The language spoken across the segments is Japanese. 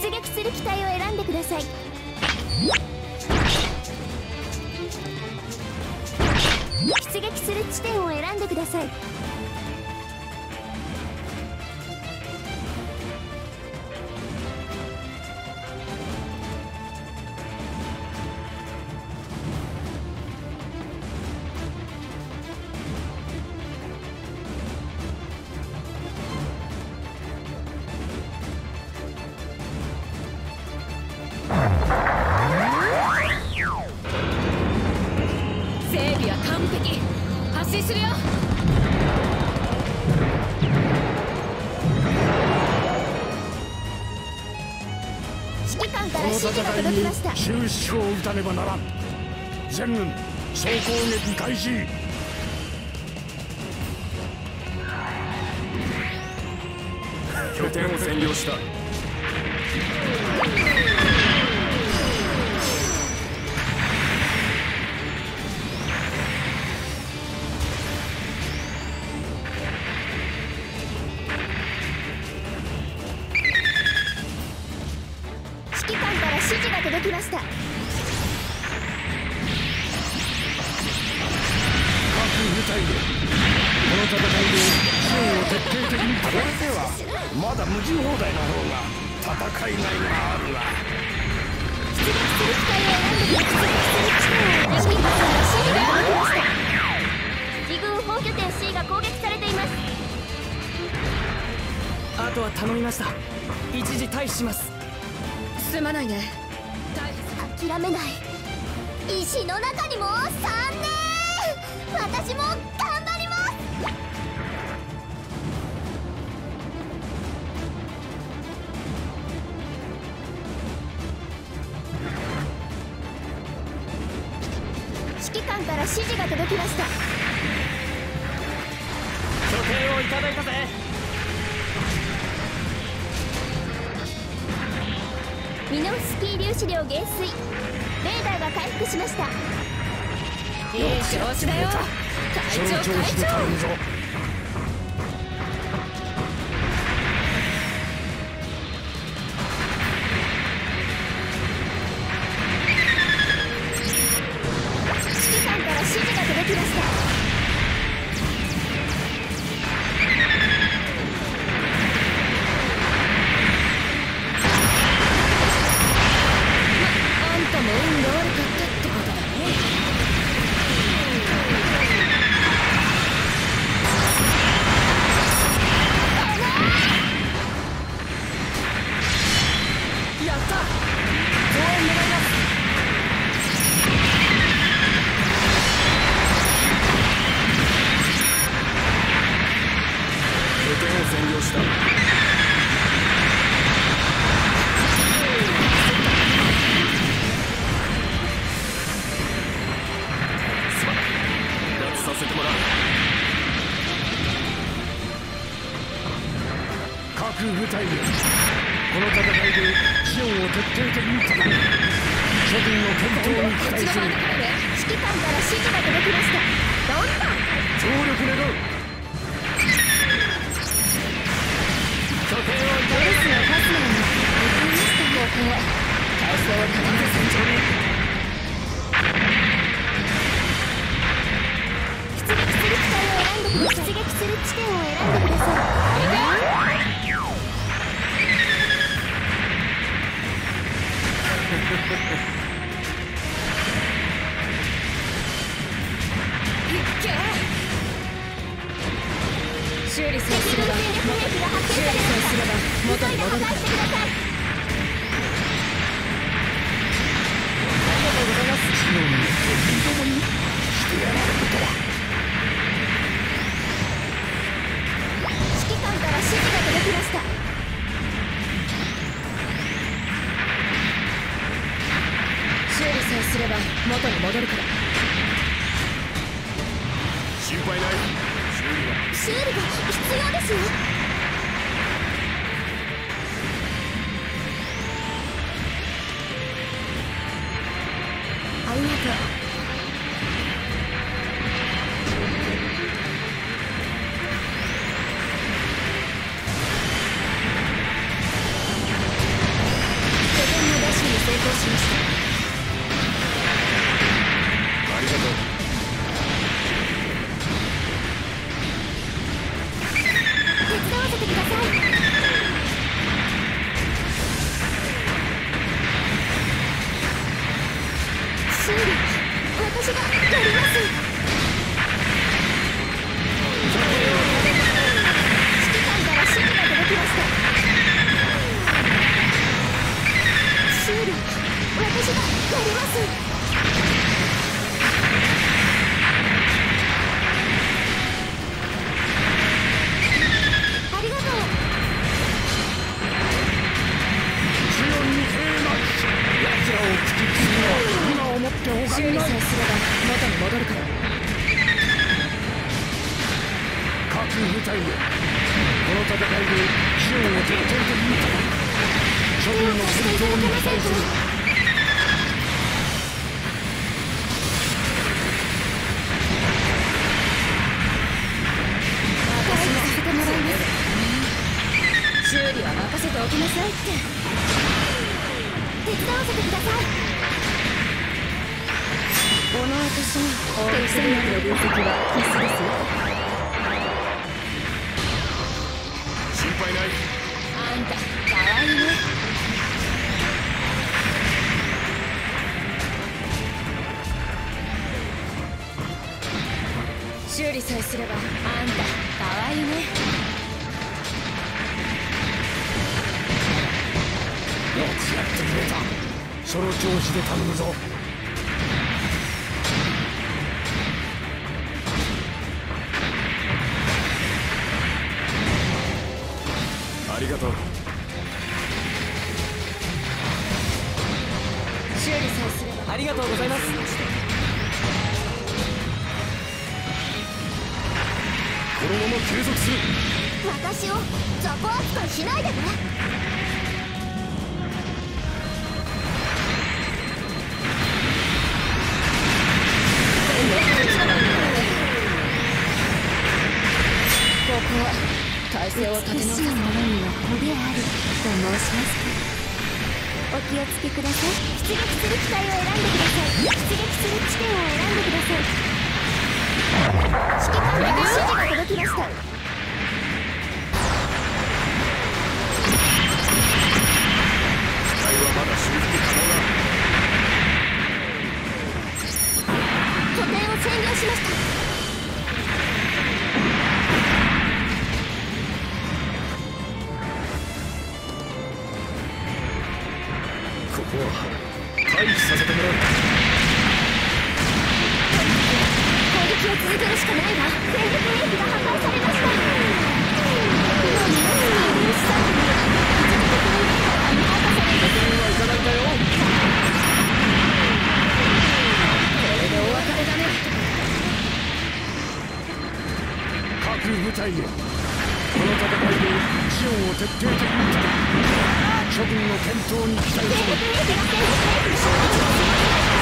出撃する機体を選んでください。出撃する地点を選んでください。 整備は完璧。発進するよ。 指揮官から指示が届きました。 終止符を打たねばならん。全軍総攻撃開始。 拠点を占領した。 指揮官から指示が届きました。 各部隊でこの戦いで銃を徹底的にこれではまだ無人砲台の方が戦いがいがあるが。 出撃する機体を選んでください。出撃する地点を指揮官から指示が届きました。自軍本拠点 C が攻撃されています。 あとは頼みました。一時退避します。 すまないね。 諦めない。石の中にも3年。私も頑張ります。指揮官から指示が届きました。 拠点をいただいたぜ。 ミノフスキー粒子量減衰。レーダーが回復しました。 いい調子だよ。会長会長。 指揮官から指示が届きました。 あんたも運が悪かったってことだね。 やった。増援願います。 拠点を占領した。脱させてもらう。 各部隊でこの戦いでシオンを徹底的に叩く。諸軍の健闘に期待する。 指揮官から指示が届きました。どんどん協力願う。 拠点をいただいドレスをファスナーに送りました。ここへ体勢を固めて戦場に。出撃する機体を選んでください。出撃する地点を選んでください。 修理さえすれば元に戻るから。 してください。 ありがとうございます。シオンに子供にしてやられるとは。 指揮官から指示が届きました。 修理さえすれば元に戻るから。 心配ない。 修理が必要ですよ。ありがとう。 戦いでシオンを徹底的に叩く。諸軍の戦闘に期待する。 私にさせてもらいます。 修理は任せておきなさいって。 手伝わせてください。 この私に敵戦力の分析は必須ですよ。 心配ない。 あんたかわいいね。修理さえすればあんたかわいいね。 よくやってくれた。その調子で頼むぞ。 ありがとう。 修理さえすれば。 ありがとうございます。 このまま継続する。 私を雑魚扱いしないでね。 ここは体勢を立て直す。 美しいものには骨ありと申しますか。お気をつけください。出撃する機体を選んでください。出撃する地点を選んでください。指揮官から指示が届きました。 機体はまだ修復可能だ。 拠点を占領しました。 ここは回避させてもらう。 攻撃を続けるしかないわ。戦力兵器が破壊されました。プロにスタッフに一時的に見破かされる。 拠点はいただいたよ。 これでお別れだね。 各部隊へ。この戦いでシオンを徹底的に叩く。諸軍の健闘に期待する。 戦力兵器が戦力兵器に衝突します。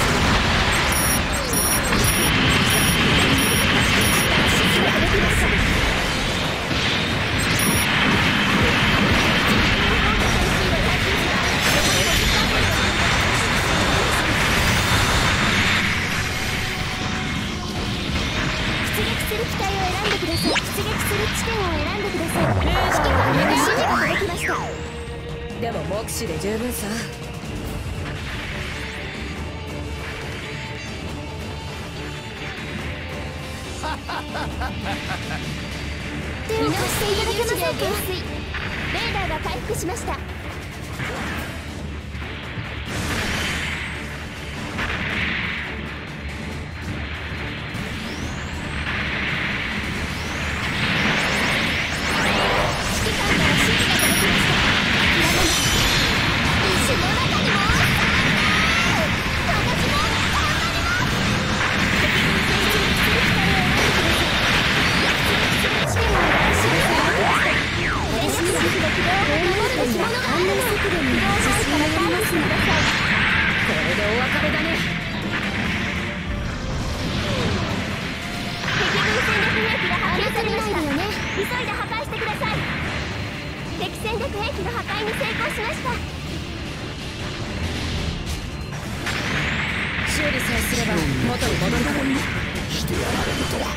出撃する機体を選んでください。出撃する地点を選んでください。指揮官から指示が届きました。 でも目視で十分さ。 手を貸していただけませんか。レーダーが回復しました。指揮官から指示が届きました。諦めない。石の中にも私も頑張ります。敵軍戦術にする機体を選んでください。試験をします。電子機器の軌道を守るべきものがあるの。軌道範囲から回避してください。 これでお別れだね。 敵軍戦略兵器が破壊されました。急いで破壊してください。敵戦略兵器の破壊に成功しました。 修理さえすれば元に戻るからね。 してやられるとは。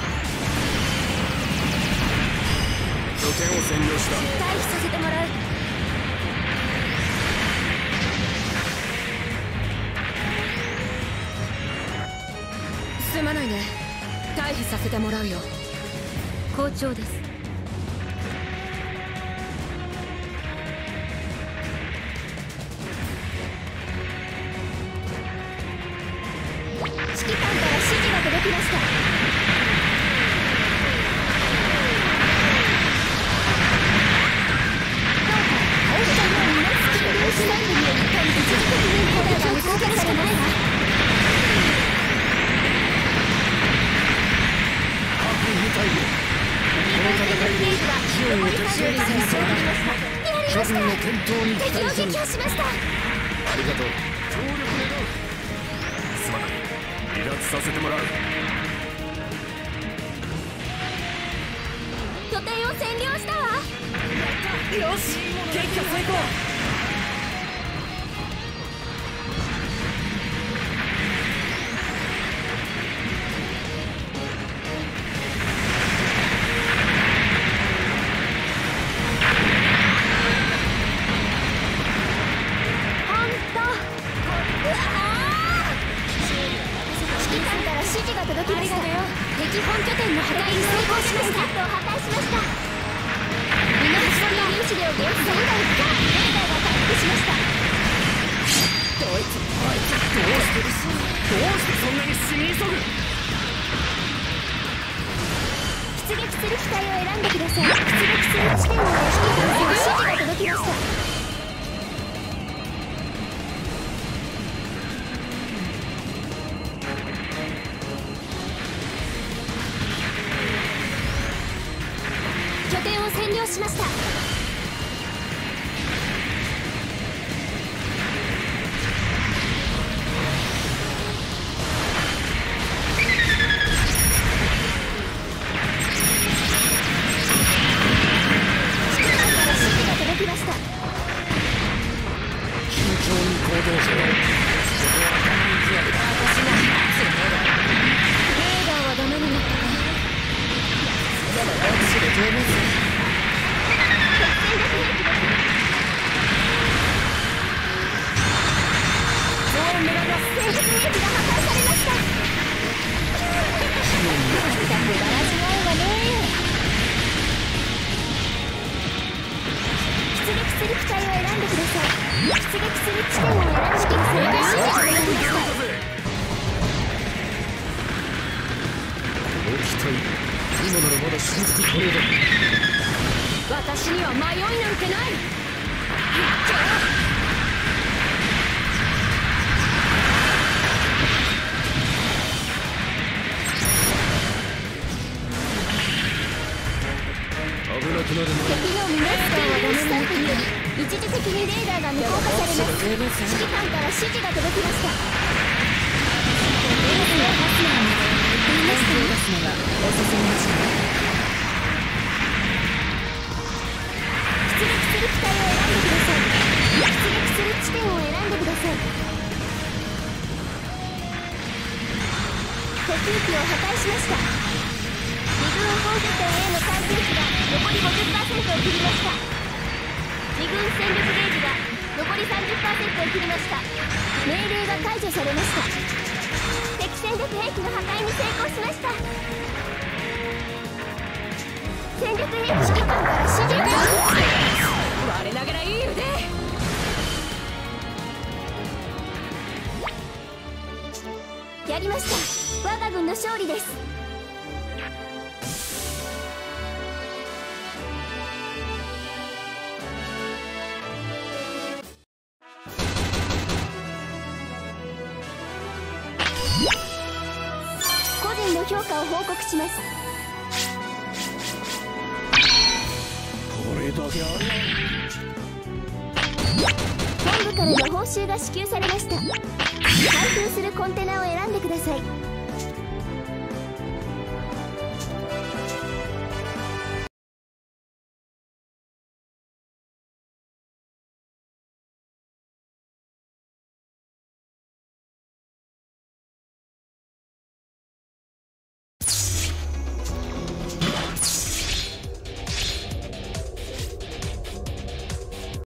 拠点を占領した。 退避させてもらう。 すまないね。退避させてもらうよ。 好調です。指揮官から指示が届きました。どうか起きたようになすきを失いにより一時的にこれが放棄されます。 各部隊へ。この戦諸君の健闘に期敵を待する。 撃破しました。 ありがとう。協力願う。すまない。離脱させてもらう。 拠点を占領したわ。 よし撃破成功。 指揮官から指示が届きました。敵本拠点の破壊に成功しました。破壊しました。ミノフスキー粒子量減3台からレーダーが回復しました。 どうしてそんなに死に急ぐ。 出撃する機体を選んでください。出撃する地点を指揮官から指示が届きました。拠点を占領しました。指揮官から指示が届きました。 慎重に行動せよ。 レーダーはダメになったか。でも私で十分です。戦略兵器です。 応援願います。 戦術兵器が破壊されました。まったくだらしないわね。出撃する機体を選んでください。出撃する地点を選んでください。指示が届きました。 この機体、今ならまだ修復可能だ。 私には迷いなんてない。 危なくなる前敵のミノスキー粒子散布により一時的にレーダーが無効化されます。指揮官から指示が届きました。レースのファスナーに言っていましたね。出すのが遅すぎましたね。出撃する機体を選んでください。出撃する地点を選んでください。補給機を破壊しました。2軍本拠点への回復が残り 50% を切りました。2軍戦力ゲージが残り 30% を切りました。命令が解除されました。敵戦力兵器の破壊に成功しました。戦力兵器指揮官から指示が。 我ながらいい腕。 やりました。我が軍の勝利です。個人の評価を報告します。 これだけある。 本部からの報酬が支給されました。開封するコンテナを選んでください。